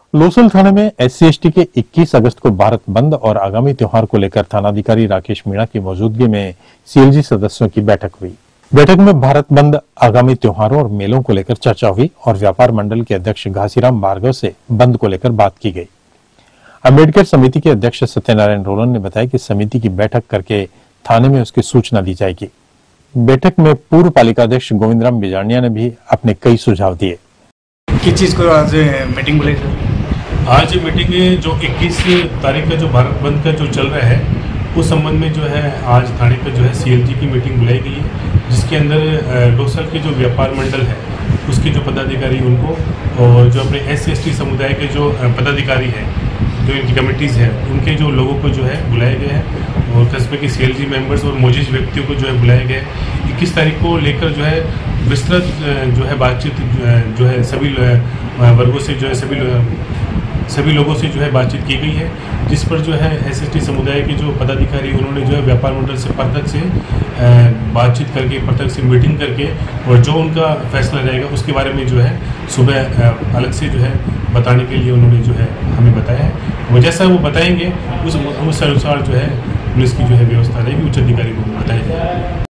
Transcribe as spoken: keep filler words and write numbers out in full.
लोसल थाने में S C S T के इक्कीस अगस्त को भारत बंद और आगामी त्योहार को लेकर थानाधिकारी राकेश मीणा की मौजूदगी में सी एल जी सदस्यों की बैठक हुई। बैठक में भारत बंद, आगामी त्योहारों और मेलों को लेकर चर्चा हुई और व्यापार मंडल के अध्यक्ष घासीराम भार्गव से बंद को लेकर बात की गई। अम्बेडकर समिति के अध्यक्ष सत्यनारायण रोलन ने बताया कि समिति की बैठक करके थाने में उसकी सूचना दी जाएगी। बैठक में पूर्व पालिकाध्यक्ष गोविंदराम बिजारनिया ने भी अपने कई सुझाव दिए। किस चीज को आज मीटिंग बुलाई? आज मीटिंग जो इक्कीस तारीख का जो भारत बंद का जो चल रहा है उस संबंध में जो है आज थाने पर जो है सी एल जी की मीटिंग बुलाई गई है, जिसके अंदर लोसल के जो व्यापार मंडल है उसके जो पदाधिकारी उनको और जो अपने एस सी एस टी समुदाय के जो पदाधिकारी हैं, जो इनकी कमेटीज़ हैं, उनके जो लोगों को जो है बुलाया गया है और कस्बे के सी एल जी मेंबर्स और मौजूद व्यक्तियों को जो है बुलाया गया है। इक्कीस तारीख को लेकर जो है विस्तृत जो है बातचीत जो है सभी वर्गों से जो है सभी सभी लोगों से जो है बातचीत की गई है, जिस पर जो है एस एस टी समुदाय के जो पदाधिकारी उन्होंने जो है व्यापार मंडल से पृथक से बातचीत करके पृथक से मीटिंग करके और जो उनका फैसला रहेगा उसके बारे में जो है सुबह अलग से जो है बताने के लिए उन्होंने जो है हमें बताया है। वो जैसा वो बताएंगे उस उस अनुसार जो है पुलिस की जो है व्यवस्था रहेगी, उच्च अधिकारी को बताएंगे।